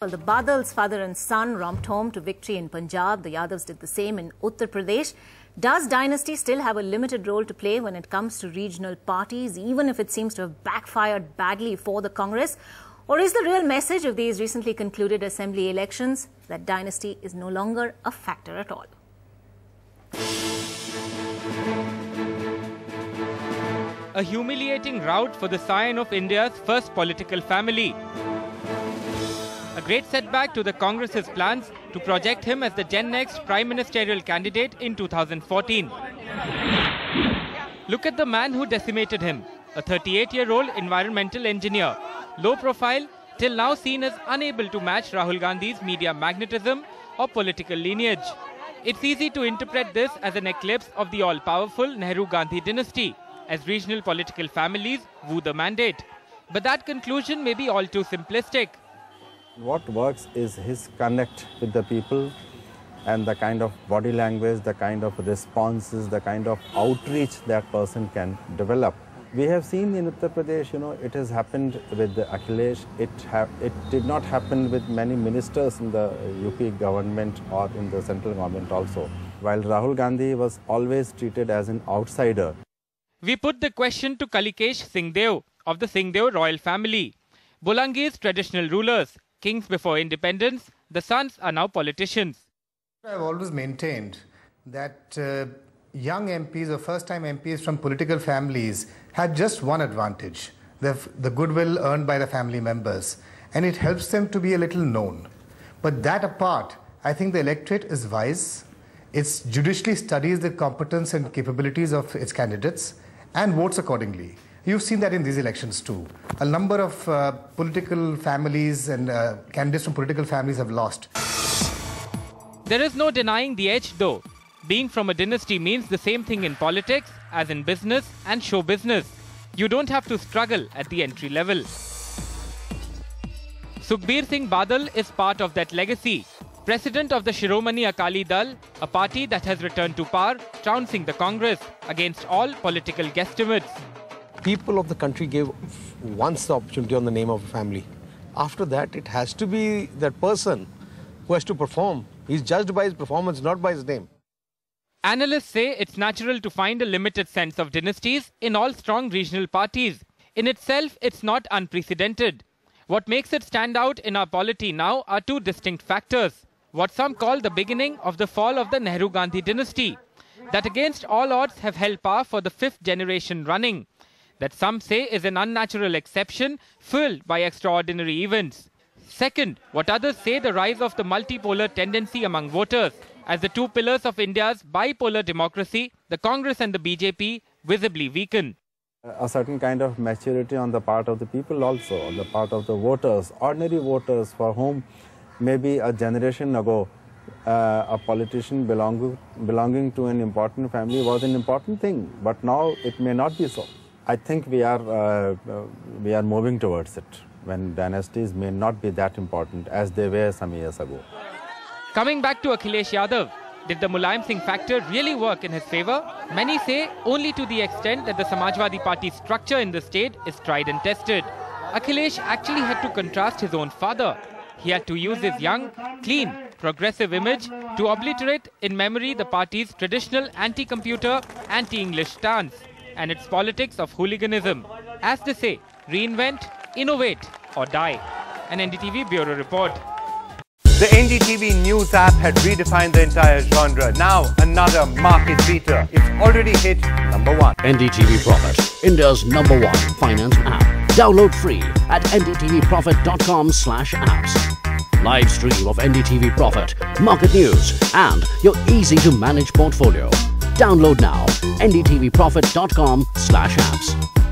Well, the Badal's father and son romped home to victory in Punjab. The Yadavs did the same in Uttar Pradesh. Does dynasty still have a limited role to play when it comes to regional parties, even if it seems to have backfired badly for the Congress? Or is the real message of these recently concluded assembly elections that dynasty is no longer a factor at all? A humiliating rout for the scion of India's first political family. A great setback to the Congress's plans to project him as the Gen Next Prime Ministerial candidate in 2014. Look at the man who decimated him, a 38-year-old environmental engineer, low profile, till now seen as unable to match Rahul Gandhi's media magnetism or political lineage. It's easy to interpret this as an eclipse of the all-powerful Nehru-Gandhi dynasty, as regional political families woo the mandate. But that conclusion may be all too simplistic. What works is his connect with the people and the kind of body language, the kind of responses, the kind of outreach that person can develop. We have seen in Uttar Pradesh, it has happened with Akhilesh. It did not happen with many ministers in the UP government or in the central government also. While Rahul Gandhi was always treated as an outsider. We put the question to Kalikesh Singhdeo of the Singhdeo royal family. Bolangi's traditional rulers, kings before independence, the sons are now politicians. I have always maintained that young MPs or first-time MPs from political families had just one advantage, the goodwill earned by the family members, and it helps them to be a little known. But that apart, I think the electorate is wise. It judicially studies the competence and capabilities of its candidates and votes accordingly. You've seen that in these elections too. A number of political families and candidates from political families have lost. There is no denying the edge though. Being from a dynasty means the same thing in politics as in business and show business. You don't have to struggle at the entry level. Sukhbir Singh Badal is part of that legacy. President of the Shiromani Akali Dal, a party that has returned to power, trouncing the Congress against all political guesstimates. People of the country gave once the opportunity on the name of a family. After that, it has to be that person who has to perform. He's judged by his performance, not by his name. Analysts say it's natural to find a limited sense of dynasties in all strong regional parties. In itself, it's not unprecedented. What makes it stand out in our polity now are two distinct factors. What some call the beginning of the fall of the Nehru-Gandhi dynasty, that against all odds have held power for the fifth generation running. That some say is an unnatural exception filled by extraordinary events. Second, what others say the rise of the multipolar tendency among voters, as the two pillars of India's bipolar democracy, the Congress and the BJP, visibly weaken. A certain kind of maturity on the part of the people also, on the part of the voters, ordinary voters for whom maybe a generation ago a politician belonging to an important family was an important thing, but now it may not be so. I think we are moving towards it, when dynasties may not be that important as they were some years ago. Coming back to Akhilesh Yadav, did the Mulayam Singh factor really work in his favour? Many say only to the extent that the Samajwadi Party's structure in the state is tried and tested. Akhilesh actually had to contrast his own father. He had to use his young, clean, progressive image to obliterate in memory the party's traditional anti-computer, anti-English stance and its politics of hooliganism. As they say, reinvent, innovate or die. An NDTV Bureau Report. The NDTV News app had redefined the entire genre. Now, another market beater. It's already hit #1. NDTV Profit, India's #1 finance app. Download free at ndtvprofit.com/apps. Live stream of NDTV Profit, market news and your easy-to-manage portfolio. Download now, ndtvprofit.com/apps.